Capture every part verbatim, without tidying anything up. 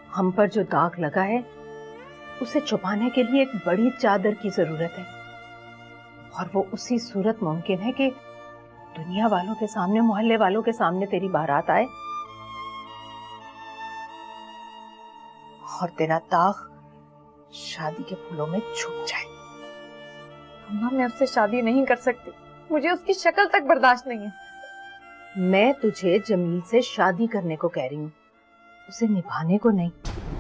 हम पर जो दाग लगा है उसे छुपाने के लिए एक बड़ी चादर की जरूरत है, और वो उसी सूरत मुमकिन है कि दुनिया वालों के सामने, मोहल्ले वालों के सामने तेरी बारात आए और तेरा दाग शादी के फूलों में छुप जाए। अम्मा मैं उससे शादी नहीं कर सकती, मुझे उसकी शक्ल तक बर्दाश्त नहीं है। मैं तुझे जमील से शादी करने को कह रही हूँ, उसे निभाने को नहीं।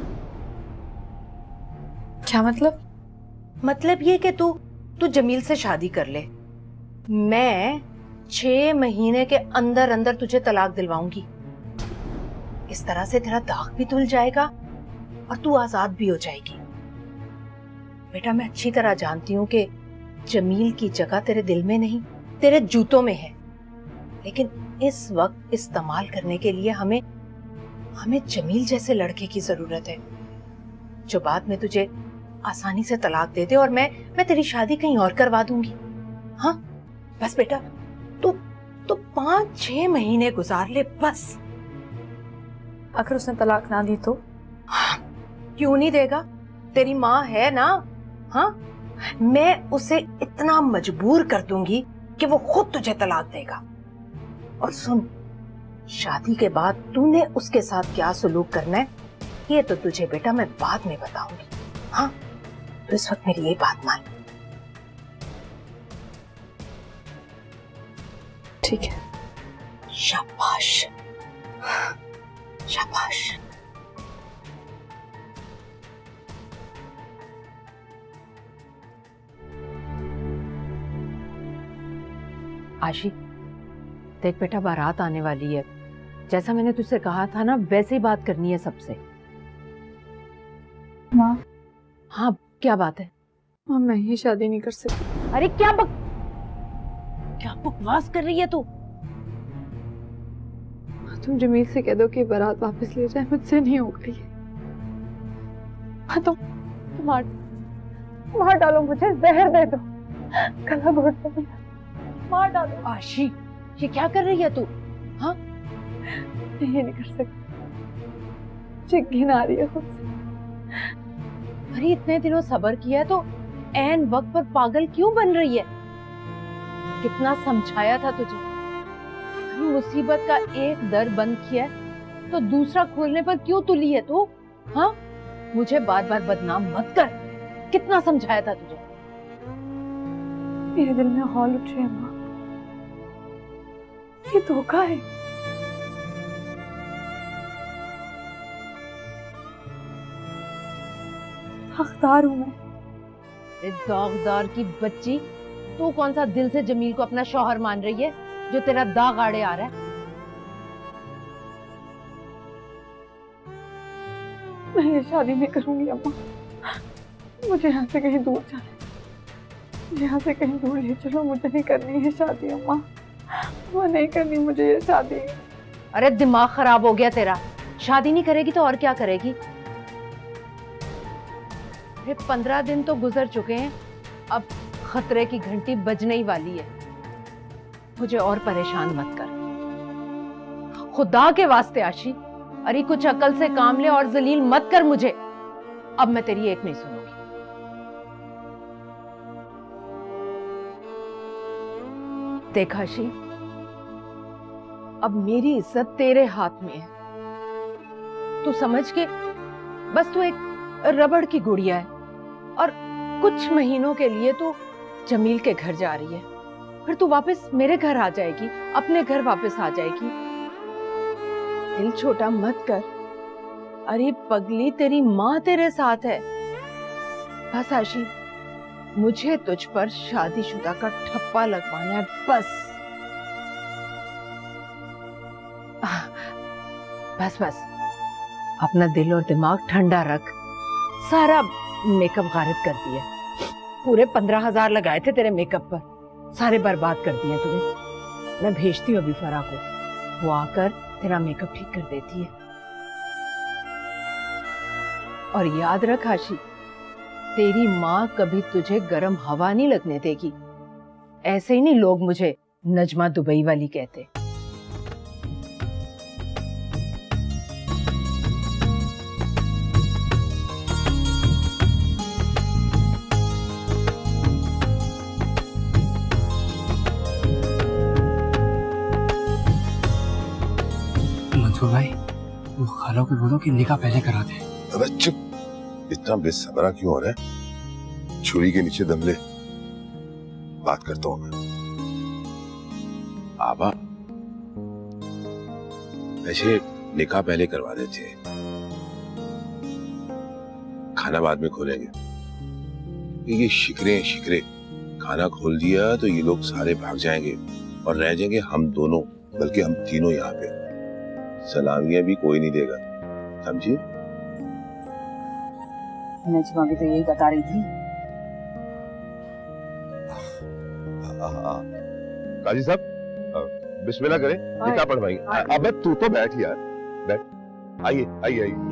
क्या मतलब? मतलब ये कि तू तू जमील से शादी कर ले, मैं छह महीने के अंदर अंदर तुझे तलाक दिलवाऊंगी। इस तरह से तेरा दाग भी धुल जाएगा और तू आजाद भी हो जाएगी। बेटा मैं अच्छी तरह जानती हूँ कि जमील की जगह तेरे दिल में नहीं, तेरे जूतों में है, लेकिन इस वक्त इस्तेमाल करने के लिए हमें हमें जमील जैसे लड़के की जरूरत है जो बाद में तुझे आसानी से तलाक दे दे और मैं मैं तेरी शादी कहीं और करवा दूंगी। हाँ बस बेटा, तू तो पांच छह महीने गुजार ले बस। अगर उसने तलाक ना दी तो? हाँ, क्यों नहीं देगा, तेरी माँ है ना। हाँ मैं उसे इतना मजबूर कर दूंगी कि वो खुद तुझे तलाक देगा। और सुन, शादी के बाद तूने उसके साथ क्या सलूक करना है ये तो तुझे बेटा मैं बाद में बताऊंगी। हाँ तो इस वक्त मेरी यही बात मान। ठीक है। शाबाश शाबाश। आशी देख बेटा, बारात आने वाली है, जैसा मैंने तुझसे कहा था ना वैसे ही बात करनी है सबसे। माँ। हाँ क्या बात है? माँ मैं ही शादी नहीं कर सकती। अरे क्या बक क्या बकवास कर रही है तू? तुम जमील से कह दो कि बारात वापस ले जाए, मुझसे नहीं होगा ये। हाँ तुम मार मार डालो मुझे, जहर दे दो, गला घोट दो, मार डालो। आशी ये क्या कर रही है तू? हाँ ये नहीं कर सकती, मुझे घिन आ रही है खुद से। अरे इतने दिनों सब्र किया तो ऐन वक्त पर पागल क्यों बन रही है? कितना समझाया था तुझे, मुसीबत का एक दर बंद किया है तो दूसरा खोलने पर क्यों तुली है तू? हाँ मुझे बार बार बदनाम मत कर, कितना समझाया था तुझे। मेरे दिल में हौल उठ रही है माँ, ये धोखा है। हकदार हूं मैं। दागदार की बच्ची, तू कौन सा दिल से जमील को अपना शौहर मान रही है जो तेरा दाग आड़े आ रहा है? मैं ये शादी नहीं करूंगी अम्मा, मुझे यहाँ से कहीं दूर जाना, मुझे यहाँ से कहीं दूर ले चलो, मुझे नहीं करनी है शादी अम्मा, वो नहीं करनी मुझे ये शादी। अरे दिमाग खराब हो गया तेरा, शादी नहीं करेगी तो और क्या करेगी? अरे पंद्रह दिन तो गुजर चुके हैं, अब खतरे की घंटी बजने ही वाली है। मुझे और परेशान मत कर खुदा के वास्ते आशी। अरे कुछ अकल से काम ले और जलील मत कर मुझे। अब मैं तेरी एक नहीं सुनूंगी। देख आशी, अब मेरी इज्जत तेरे हाथ में है। तू समझ के बस तू एक रबड़ की गुड़िया है और कुछ महीनों के लिए तू जमील के घर जा रही है, फिर तू वापस मेरे घर आ जाएगी, अपने घर वापस आ जाएगी। दिल छोटा मत कर। अरे पगली, तेरी माँ तेरे साथ है। बस आशी, मुझे तुझ पर शादीशुदा का ठप्पा लगवाना है बस। बस बस अपना दिल और दिमाग ठंडा रख। सारा मेकअप गारिब कर दिया, पूरे पंद्रह हजार लगाए थे तेरे मेकअप पर, सारे बर्बाद कर दिए तूने। मैं भेजती हूँ अभी फरा को, वो आकर तेरा मेकअप ठीक कर देती है। और याद रख आशी, तेरी माँ कभी तुझे गर्म हवा नहीं लगने देगी। ऐसे ही नहीं लोग मुझे नजमा दुबई वाली कहते। वो खाला को बोलो कि निकाह पहले करा दे। अबे चुप, इतना बेसब्रा क्यों हो रहा है? छुरी के नीचे दम ले, बात करता हूं मैं। आबा, वैसे निकाह पहले करवा देते, खाना बाद में खोलेंगे। ये शिकरे शिकरे खाना खोल दिया तो ये लोग सारे भाग जाएंगे और रह जाएंगे हम दोनों, बल्कि हम तीनों यहाँ पे। सलामियां भी कोई नहीं देगा, समझी? नजमा भी तो यही बता रही थी। काजी साहब बिस्मिल्लाह करें, निकाह पढ़वाएंगे। अबे तू तो बैठ यार, बैठ। आइए आइए आइए।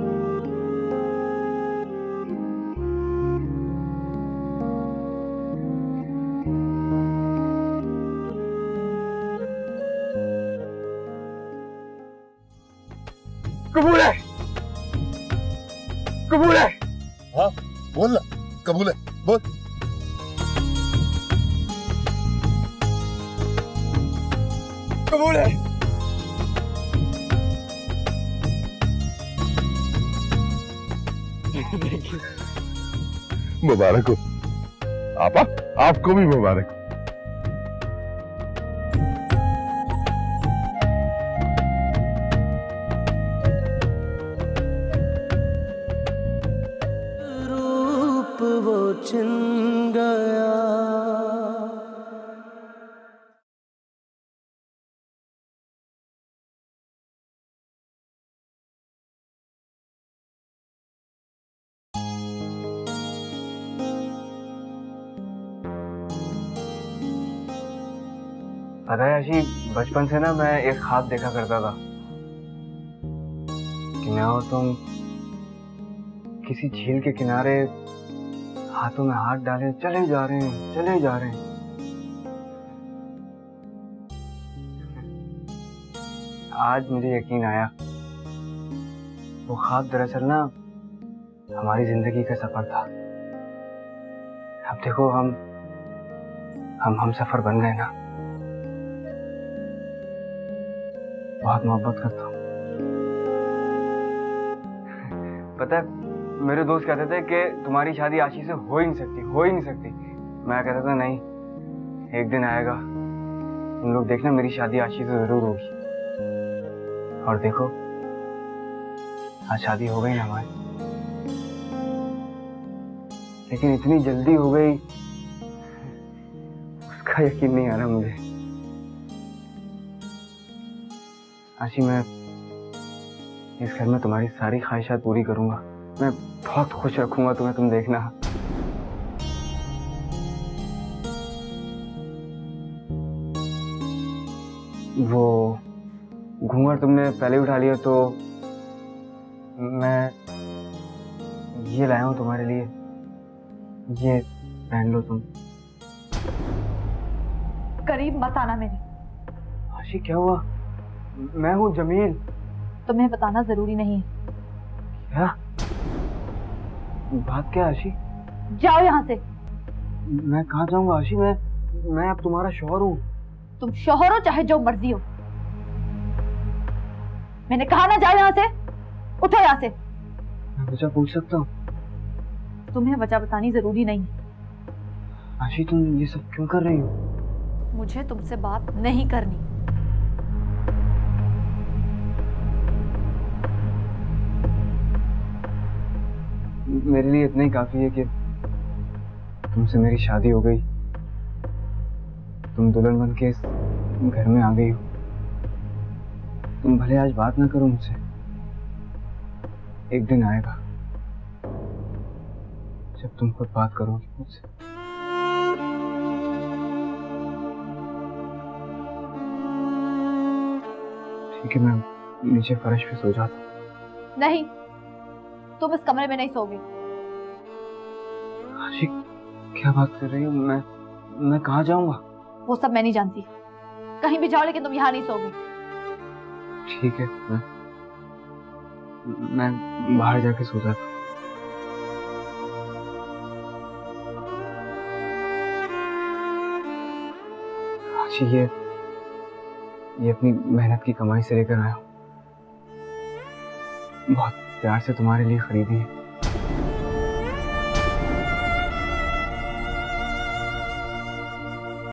कबूल है, कबूल है। हाँ बोल ना, कबूल है, बोल। कबूल है। मुबारक हो आपा, आपको भी मुबारक हो। छिन गया। पता है आशी, बचपन से ना मैं एक ख्वाब देखा करता था कि मैं और तुम किसी झील के किनारे हाथों में हाथ डाले चले जा रहे हैं, चले जा रहे हैं। आज मुझे यकीन आया, वो ख्वाब दरअसल ना हमारी जिंदगी का सफर था। अब देखो हम हम हम सफर बन गए ना। बहुत मोहब्बत करता हूँ। पता है, मेरे दोस्त कहते थे कि तुम्हारी शादी आशी से हो ही नहीं सकती, हो ही नहीं सकती। मैं कहता था नहीं, एक दिन आएगा, तुम लोग देखना मेरी शादी आशी से जरूर होगी। और देखो आज शादी हो गई ना हमारी, लेकिन इतनी जल्दी हो गई उसका यकीन नहीं आ रहा मुझे। आशी, मैं इस घर में तुम्हारी सारी ख्वाहिशात पूरी करूंगा। मैं बहुत खुश रखूंगा तुम्हें, तुम देखना। वो घूंघट तुमने पहले उठा लिया तो मैं ये लाया हूं तुम्हारे लिए, ये पहन लो तुम। करीब मत आना मेरे। आशी क्या हुआ? मैं हूँ जमील। तुम्हें बताना जरूरी नहीं है। क्या बात? क्या आशी? जाओ यहाँ से। मैं कहाँ जाऊंगा आशी? मैं मैं अब तुम्हारा शौहर हूँ। तुम शौहर हो चाहे जो मर्जी हो, मैंने कहा ना जाओ यहाँ से। उठो यहाँ से। मैं वजह पूछ सकता हूँ? तुम्हें वजह बतानी जरूरी नहीं। आशी तुम ये सब क्यों कर रही हो? मुझे तुमसे बात नहीं करनी। मेरे लिए इतना ही काफी है कि तुमसे मेरी शादी हो गई, तुम दुल्हन बन के इस घर में आ गई हो। तुम भले आज बात ना करो मुझसे, एक दिन आएगा जब तुम खुद बात करोगी मुझसे। ठीक है, मैं नीचे फर्श पे सो जाता हूँ। नहीं, तुम इस कमरे में नहीं सोगे। आशी क्या बात कर रही हो? मैं मैं कहाँ जाऊंगा? वो सब मैं नहीं जानती। कहीं भी जाओ, लेकिन तुम यहाँ नहीं सोगे। ठीक है, मैं मैं बाहर जाके सो जाता हूँ। आशी ये ये अपनी मेहनत की कमाई से लेकर आया हूँ। बहुत प्यार से तुम्हारे लिए खरीदी है।